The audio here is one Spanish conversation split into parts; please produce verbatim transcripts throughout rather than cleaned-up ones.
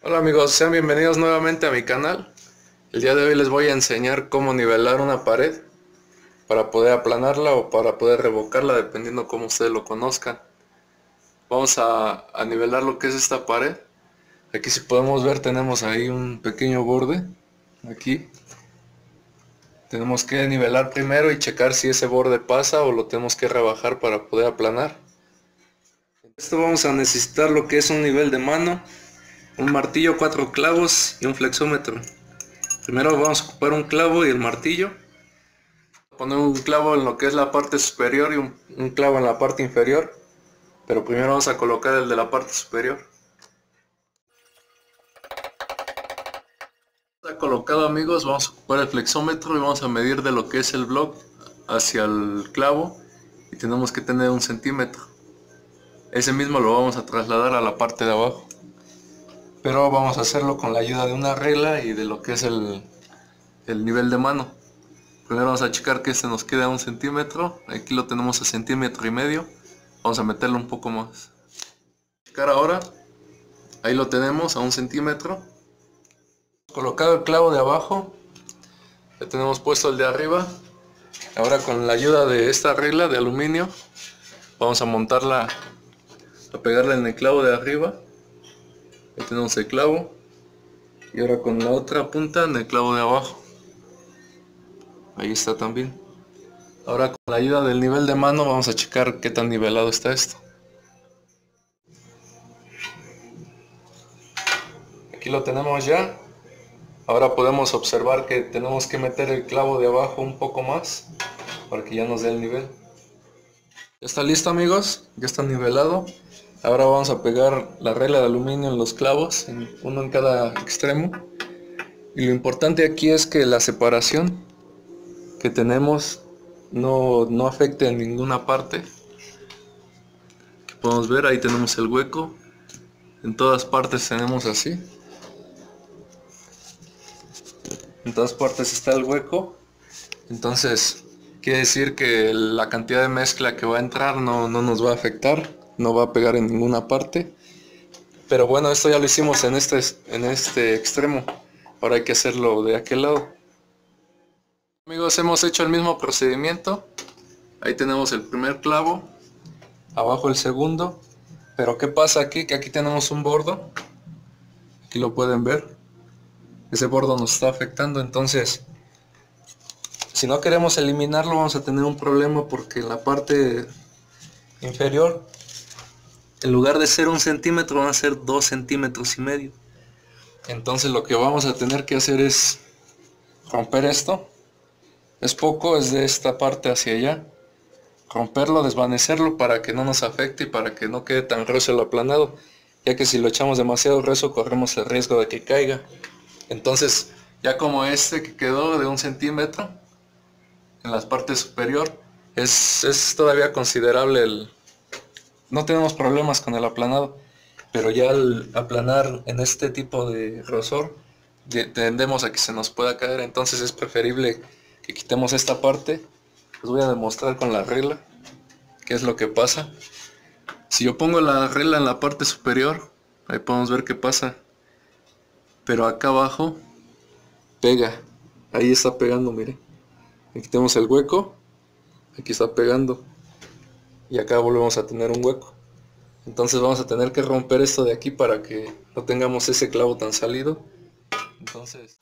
Hola amigos, sean bienvenidos nuevamente a mi canal. El día de hoy les voy a enseñar cómo nivelar una pared para poder aplanarla o para poder revocarla, dependiendo cómo ustedes lo conozcan. Vamos a, a nivelar lo que es esta pared. Aquí, si podemos ver, tenemos ahí un pequeño borde. Aquí tenemos que nivelar primero y checar si ese borde pasa o lo tenemos que rebajar para poder aplanar. Esto vamos a necesitar lo que es un nivel de mano, un martillo, cuatro clavos y un flexómetro. Primero vamos a ocupar un clavo y el martillo. Poner un clavo en lo que es la parte superior y un, un clavo en la parte inferior. Pero primero vamos a colocar el de la parte superior. Está colocado, amigos, vamos a ocupar el flexómetro y vamos a medir de lo que es el block hacia el clavo. Y tenemos que tener un centímetro. Ese mismo lo vamos a trasladar a la parte de abajo. Pero vamos a hacerlo con la ayuda de una regla y de lo que es el, el nivel de mano. Primero vamos a checar que este nos quede a un centímetro. Aquí lo tenemos a centímetro y medio. Vamos a meterlo un poco más. Checar ahora. Ahí lo tenemos a un centímetro. Colocado el clavo de abajo. Ya tenemos puesto el de arriba. Ahora, con la ayuda de esta regla de aluminio, vamos a montarla, a pegarla en el clavo de arriba. Ahí tenemos el clavo. Y ahora con la otra punta en el clavo de abajo. Ahí está también. Ahora, con la ayuda del nivel de mano, vamos a checar qué tan nivelado está esto. Aquí lo tenemos ya. Ahora podemos observar que tenemos que meter el clavo de abajo un poco más para que ya nos dé el nivel. Ya está listo, amigos, ya está nivelado. Ahora vamos a pegar la regla de aluminio en los clavos, uno en cada extremo. Y lo importante aquí es que la separación que tenemos no, no afecte en ninguna parte. Podemos ver, ahí tenemos el hueco. En todas partes tenemos así. En todas partes está el hueco. Entonces quiere decir que la cantidad de mezcla que va a entrar no, no nos va a afectar, no va a pegar en ninguna parte. Pero bueno, esto ya lo hicimos en este, en este extremo. Ahora hay que hacerlo de aquel lado. Amigos, hemos hecho el mismo procedimiento. Ahí tenemos el primer clavo, abajo el segundo. Pero ¿qué pasa aquí? Que aquí tenemos un bordo. Aquí lo pueden ver. Ese bordo nos está afectando, entonces si no queremos eliminarlo vamos a tener un problema, porque en la parte inferior, en lugar de ser un centímetro, van a ser dos centímetros y medio. Entonces lo que vamos a tener que hacer es romper esto. Es poco, es de esta parte hacia allá. Romperlo, desvanecerlo para que no nos afecte y para que no quede tan grueso el aplanado, ya que si lo echamos demasiado grueso corremos el riesgo de que caiga. Entonces, ya como este que quedó de un centímetro en la parte superior, es, es todavía considerable el... No tenemos problemas con el aplanado, pero ya al aplanar en este tipo de grosor, tendemos a que se nos pueda caer. Entonces es preferible que quitemos esta parte. Les voy a demostrar con la regla qué es lo que pasa. Si yo pongo la regla en la parte superior, ahí podemos ver qué pasa. Pero acá abajo pega, ahí está pegando, mire. Aquí tenemos el hueco, aquí está pegando y acá volvemos a tener un hueco. Entonces vamos a tener que romper esto de aquí para que no tengamos ese clavo tan salido. Entonces...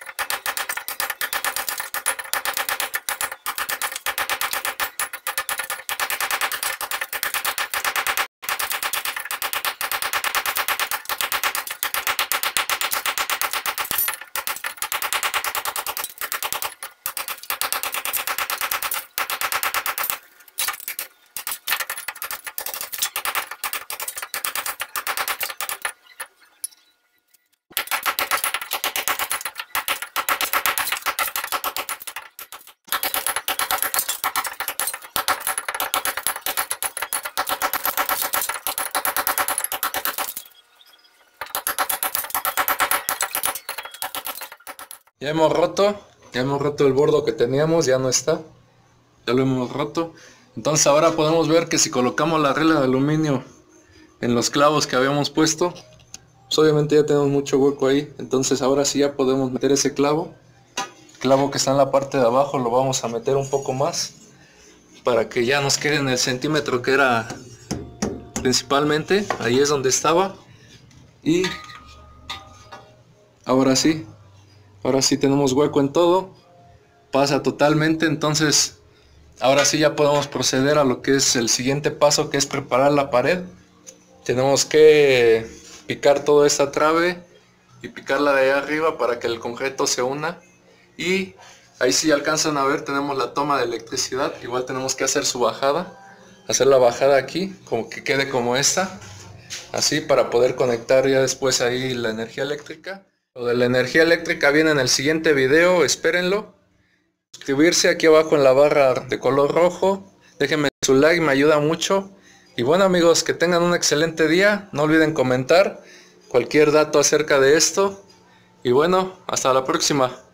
Ya hemos roto, ya hemos roto el bordo que teníamos, ya no está, ya lo hemos roto. Entonces ahora podemos ver que si colocamos la regla de aluminio en los clavos que habíamos puesto, pues obviamente ya tenemos mucho hueco ahí. Entonces ahora sí ya podemos meter ese clavo. El clavo que está en la parte de abajo lo vamos a meter un poco más, para que ya nos quede en el centímetro que era principalmente. Ahí es donde estaba. Y ahora sí, ahora sí tenemos hueco en todo. Pasa totalmente. Entonces ahora sí ya podemos proceder a lo que es el siguiente paso, que es preparar la pared. Tenemos que picar toda esta trave y picarla de ahí arriba para que el concreto se una. Y ahí si alcanzan a ver, tenemos la toma de electricidad. Igual tenemos que hacer su bajada, hacer la bajada aquí, como que quede como esta, así, para poder conectar ya después ahí la energía eléctrica. Lo de la energía eléctrica viene en el siguiente video, espérenlo. Suscribirse aquí abajo en la barra de color rojo, déjenme su like, me ayuda mucho. Y bueno amigos, que tengan un excelente día, no olviden comentar cualquier dato acerca de esto. Y bueno, hasta la próxima.